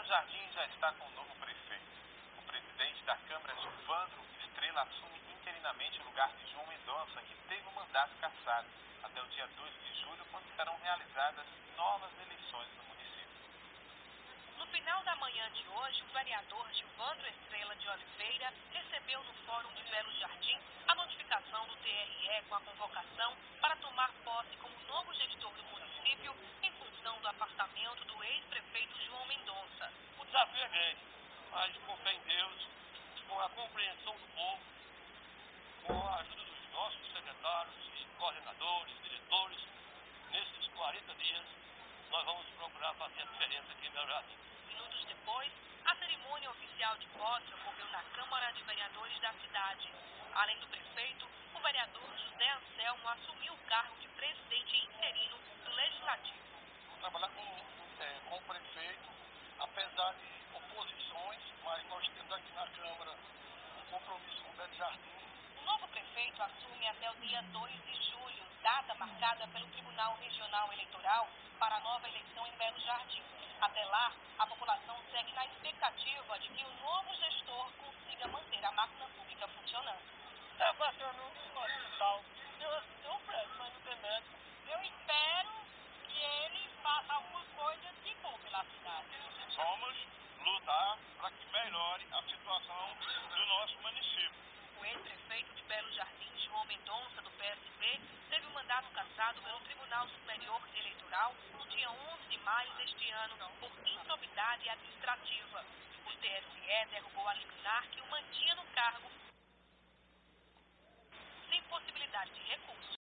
Jardim já está com o novo prefeito. O presidente da Câmara, Gilvandro Estrela, assume interinamente o lugar de João Mendonça, que teve o mandato cassado, até o dia 2 de julho, quando serão realizadas novas eleições no município. No final da manhã de hoje, o vereador Gilvandro Estrela de Oliveira recebeu no Fórum de Belo Jardim a notificação do TRE com a convocação para tomar posse como novo gestor do município em função do afastamento do ex-prefeito João Mendonça. O desafio é grande, mas com fé em Deus, com a compreensão do povo, com a ajuda dos nossos secretários e coordenadores, diretores, nesses 40 dias, nós vamos procurar fazer a diferença aqui em Belo Jardim. Minutos depois, a cerimônia oficial de posse ocorreu na Câmara de Vereadores da cidade. Além do prefeito, o vereador José Anselmo assumiu o cargo de presidente interino do Legislativo. Vou trabalhar com o prefeito, apesar de oposições, mas nós temos aqui na Câmara um compromisso com o Belo Jardim. O novo prefeito assume até o dia 2 de julho, data marcada pelo Tribunal Regional Eleitoral para a nova eleição em Belo Jardim. Até lá, a população segue na expectativa de que o novo gestor consiga manter a máquina pública funcionando. Está passando no hospital, tem um prédio, mas não tem médico. Eu espero que ele faça alguma coisa de bom pela cidade. Vamos lutar para que melhore a situação do nosso município. O ex-prefeito de Belo Jardim, João Mendonça, do PSB, teve o mandato cassado pelo Tribunal Superior Eleitoral no dia 11 de maio deste ano por improbidade administrativa. O TSE derrubou a liminar que o mantinha no cargo sem possibilidade de recurso.